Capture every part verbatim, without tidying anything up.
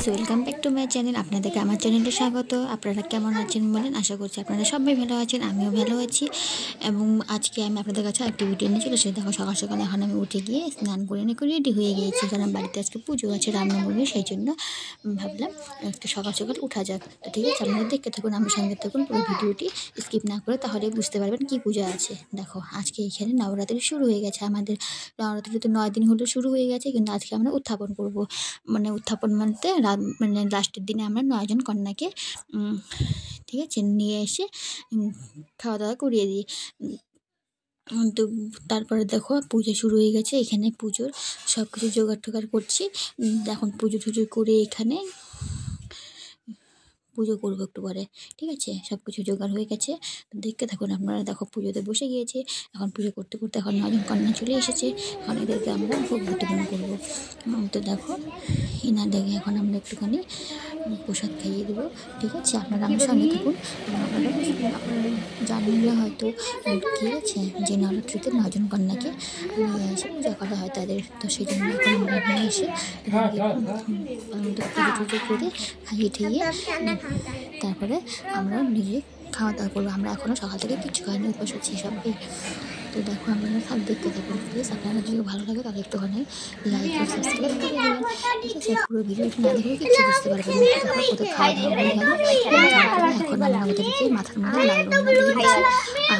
So welcome back to my channel. আপনাদেরকে আমার চ্যানেলে স্বাগত। আপনারা কেমন আছেন বলেন? আশা করছি আপনারা সবাই ভালো আছেন, আমিও ভালো আছি। এবং আজকে আমি আপনাদের কাছে একটি ভিডিও নিয়ে চলে এসেছি। দেখো সকাল সকাল এখন আমি উঠে গিয়ে স্নান করে নিয়ে রেডি হয়ে গিয়েছি, কারণ বাড়িতে আজকে পুজো আছে রামনবমী, সেই জন্য ভাবলাম একটু সকাল সকাল উঠা যাক। তো ঠিক আছে, আপনারা দেখতে থাকুন, আমার সঙ্গে থাকুন পুরো ভিডিওটি স্কিপ না করে, তাহলে বুঝতে পারবেন কী পূজা আছে। দেখো আজকে এখানে নবরাত্রি শুরু হয়ে গেছে। আমাদের নবরাত্রি তো নয় দিন হলো শুরু হয়ে গেছে, কিন্তু আজকে আমরা উত্থাপন করব। মানে উত্থাপন মানতে রাত মানে লাস্টের দিনে আমরা নয়জন কন্যাকে ঠিক আছে নিয়ে এসে খাওয়া দাওয়া করিয়ে দিই। তো তারপরে দেখো পুজো শুরু হয়ে গেছে। এখানে পুজোর সব কিছু জোগাড় টোগাড় করছি। এখন পুজো টুজো করে এখানে পুজো করবো একটু পরে, ঠিক আছে। সব কিছু জোগাড় হয়ে গেছে, দেখতে থাকুন আপনারা। দেখো পুজোতে বসে গিয়েছে, এখন পুজো করতে করতে এখন নজন কন্যা চলে এসেছে। এখন এদেরকে আমরা ভোগ বিতরণ করবো। তো দেখো এনাদেরকে এখন আমরা একটুখানি প্রসাদ খাইয়ে দেবো, ঠিক আছে। আপনারা আমার সঙ্গে থাকুন। আপনারা আপনারা জানেন না হয়তো, ঠিক আছে, যে নবরাত্রিতে নজন কন্যাকে নিয়ে এসে পূজা করা হয় তাদের। তো সেই জন্য এখন আমরা নিয়ে এসে পুজো টুজো করে খাইয়ে ঠেয়ে তারপরে আমরা নিজে খাওয়া দাওয়া করবো। আমরা এখনও সকাল থেকে কিছু খাইনি, উপোস আছি সবাই। তো দেখো আপনারা সব দেখতে থাকুন প্লিজ। আপনারা যদি ভালো লাগে তাহলে একটুখানি লাইক আর সাবস্ক্রাইব করে দেবেন, ঠিক আছে। পুরো ভিডিওটি না দেখলে কিছু বুঝতে পারবেন না। দেখো কোথাও খাওয়া দাওয়া হয়ে গেল, তারপরে এখন আমরা ওদেরকে মাথার মধ্যে লাল রঙ দিয়ে দিচ্ছি। আর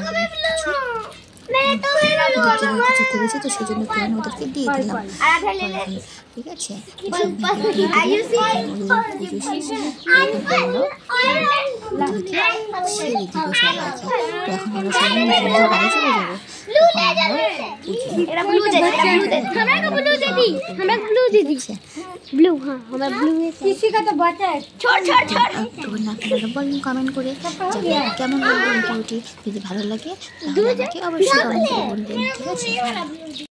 কিছু করেছি, তো সেই জন্য আমি ওদেরকে দিয়ে দিলাম, ঠিক আছে। এখন আমরা সবাই বাড়ি চলে যাবো। আপনারা বলেন কমেন্ট করে কেমন লাগবে ভিডিওটি। যদি ভালো লাগে তাহলে আমাকে অবশ্যই কমেন্ট করে বলবেন, ঠিক আছে।